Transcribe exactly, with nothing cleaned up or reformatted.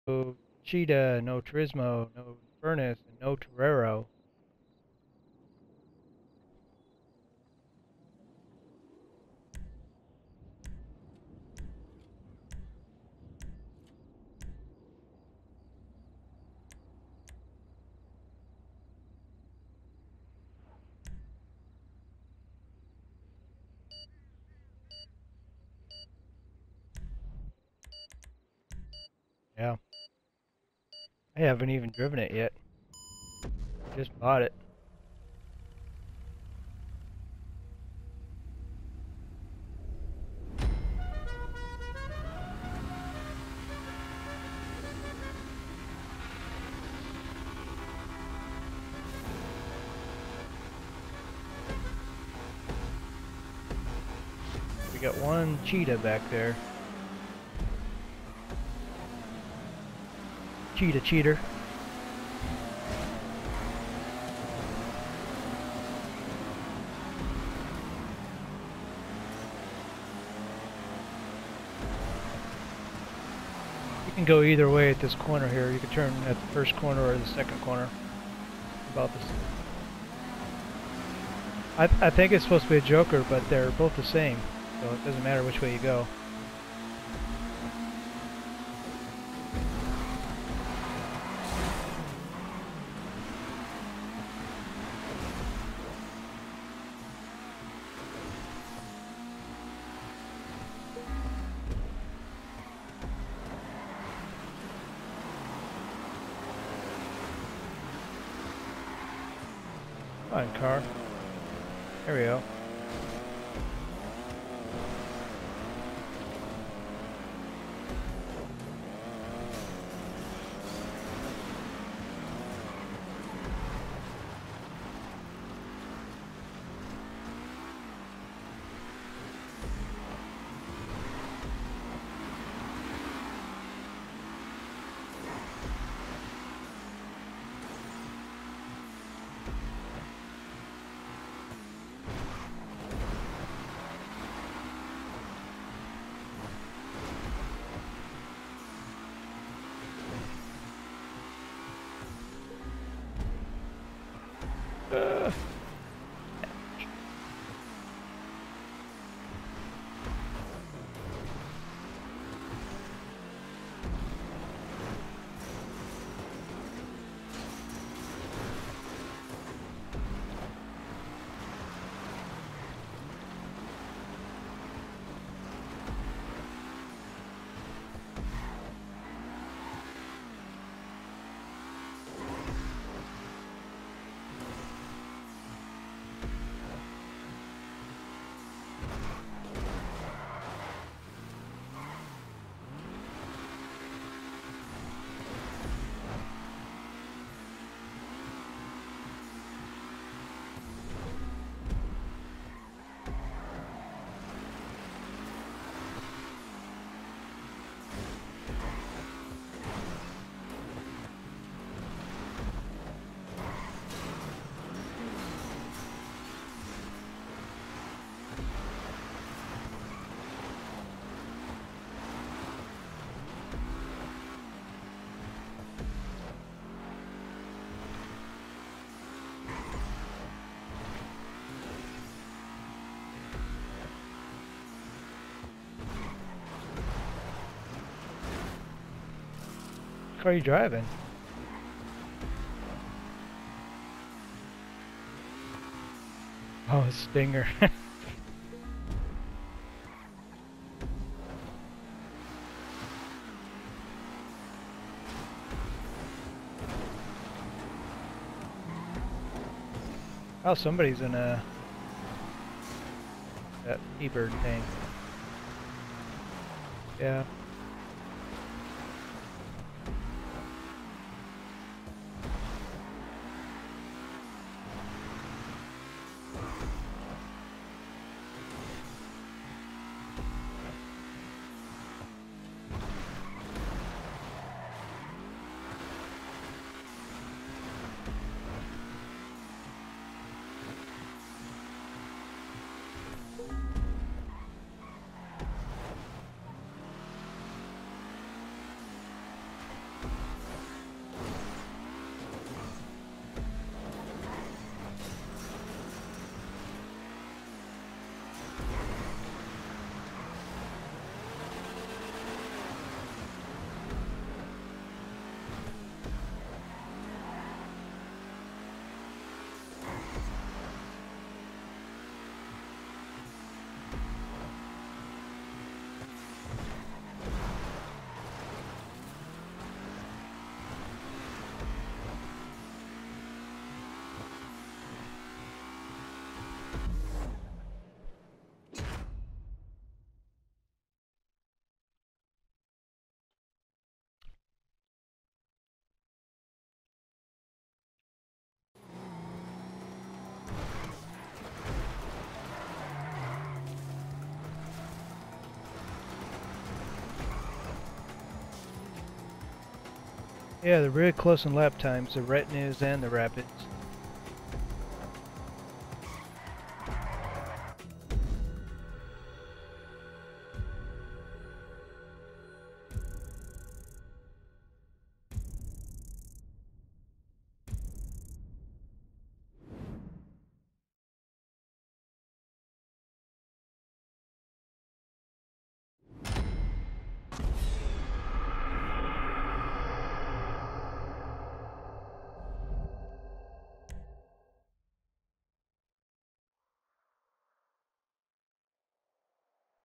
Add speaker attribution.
Speaker 1: No Cheetah, no Turismo, no Furnace, and no Torero. Yeah. I haven't even driven it yet. I just bought it. We got one Cheetah back there. Cheetah cheater. You can go either way at this corner here. You can turn at the first corner or the second corner. About this. I, I think it's supposed to be a Joker, but they're both the same. So it doesn't matter which way you go. Come on, car. There we go. Uh. What car are you driving? Oh, a Stinger. Oh, somebody's in a that E-bird thing. Yeah. Yeah, they're really close in lap times, the retinues and the rapids.